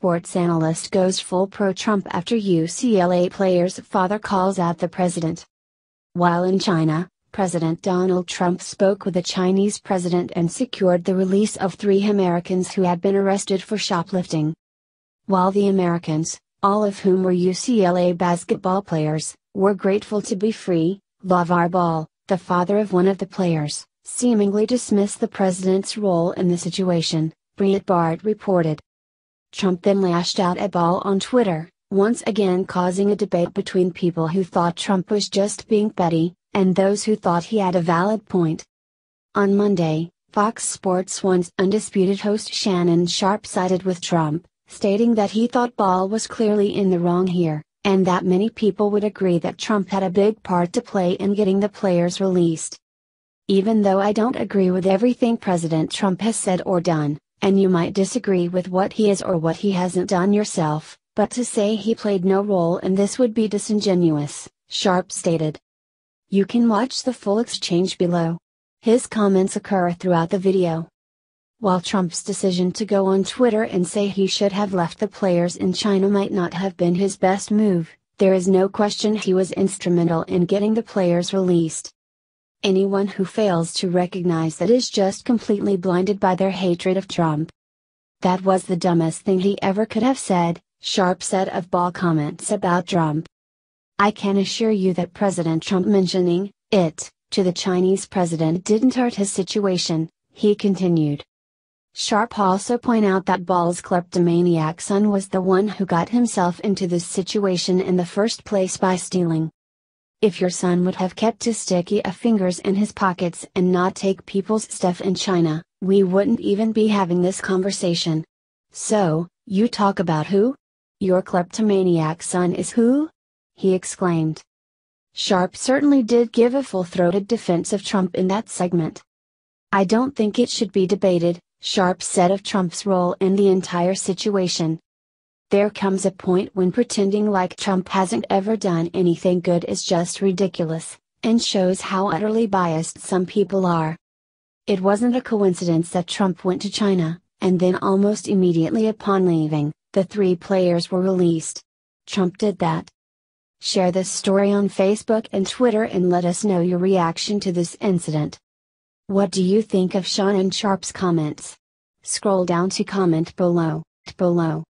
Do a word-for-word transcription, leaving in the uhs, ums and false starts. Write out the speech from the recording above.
sports analyst goes full pro-Trump after U C L A player's father calls out the president. While in China, President Donald Trump spoke with the Chinese president and secured the release of three Americans who had been arrested for shoplifting. While the Americans, all of whom were U C L A basketball players, were grateful to be free, LeVar Ball, the father of one of the players, seemingly dismissed the president's role in the situation, Breitbart reported. Trump then lashed out at Ball on Twitter, once again causing a debate between people who thought Trump was just being petty, and those who thought he had a valid point. On Monday, Fox Sports one's undisputed host Shannon Sharpe sided with Trump, stating that he thought Ball was clearly in the wrong here, and that many people would agree that Trump had a big part to play in getting the players released. Even though I don't agree with everything President Trump has said or done, and you might disagree with what he has or what he hasn't done yourself, but to say he played no role in this would be disingenuous, Sharpe stated. You can watch the full exchange below. His comments occur throughout the video. While Trump's decision to go on Twitter and say he should have left the players in China might not have been his best move, there is no question he was instrumental in getting the players released. Anyone who fails to recognize that is just completely blinded by their hatred of Trump. That was the dumbest thing he ever could have said, Sharpe said of Ball comments about Trump. I can assure you that President Trump mentioning it to the Chinese president didn't hurt his situation, he continued. Sharpe also pointed out that Ball's kleptomaniac son was the one who got himself into this situation in the first place by stealing. If your son would have kept his sticky fingers in his pockets and not take people's stuff in China, we wouldn't even be having this conversation. So, you talk about who? Your kleptomaniac son is who? He exclaimed. Sharpe certainly did give a full-throated defense of Trump in that segment. I don't think it should be debated, Sharpe said of Trump's role in the entire situation. There comes a point when pretending like Trump hasn't ever done anything good is just ridiculous, and shows how utterly biased some people are. It wasn't a coincidence that Trump went to China, and then almost immediately upon leaving, the three players were released. Trump did that. Share this story on Facebook and Twitter and let us know your reaction to this incident. What do you think of Shannon Sharpe's comments? Scroll down to comment below. below.